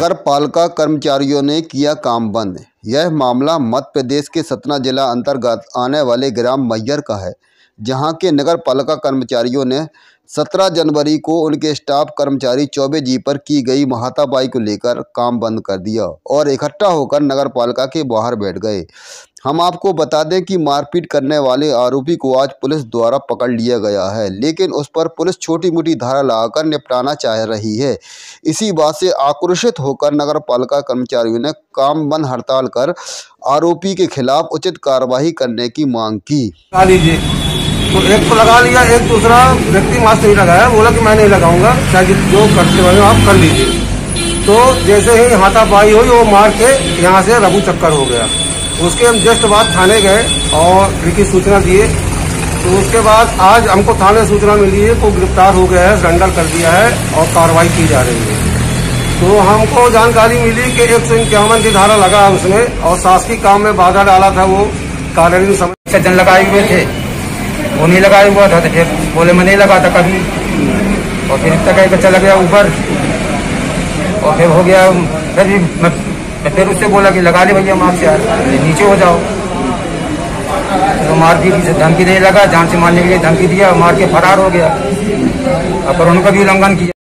नगर पालिका कर्मचारियों ने किया काम बंद। यह मामला मध्य प्रदेश के सतना जिला अंतर्गत आने वाले ग्राम मैहर का है, जहां के नगर पालिका कर्मचारियों ने 17 जनवरी को उनके स्टाफ कर्मचारी चौबे जी पर की गई महाताबाई को लेकर काम बंद कर दिया और इकट्ठा होकर नगर पालिका के बाहर बैठ गए। हम आपको बता दें कि मारपीट करने वाले आरोपी को आज पुलिस द्वारा पकड़ लिया गया है, लेकिन उस पर पुलिस छोटी मोटी धारा लगाकर निपटाना चाह रही है। इसी बात से आक्रोशित होकर नगर पालिका कर्मचारियों ने काम बंद हड़ताल कर आरोपी के खिलाफ उचित कार्रवाई करने की मांग की। तो एक को लगा लिया, एक दूसरा व्यक्ति मास्क नहीं लगाया, बोला कि मैं नहीं लगाऊंगा, चाहे जो करते हो आप कर लीजिए। तो जैसे ही हाथापाई हुई वो मार के यहाँ से रघु चक्कर हो गया। उसके हम जस्ट बाद थाने गए और लिखित सूचना दिए। तो उसके बाद आज हमको थाने सूचना मिली है को गिरफ्तार हो गया है, सरेंडर कर दिया है और कार्रवाई की जा रही है। तो हमको जानकारी मिली कि 151 की धारा लगा उसमें और शासकीय काम में बाधा डाला था। वो कानूनी सज्जन लगाए हुए थे, वो नहीं लगाया हुआ था, तो फिर बोले मैं नहीं लगाता कभी, और फिर तक एक चला गया ऊपर और फिर हो गया। फिर भी मैं फिर उससे बोला कि लगा ले भैया मार्क्स यार, नीचे हो जाओ। तो मारपीट की धमकी देने लगा, जान से मारने के लिए धमकी दिया, मार के फरार हो गया। पर उनका भी उल्लंघन किया।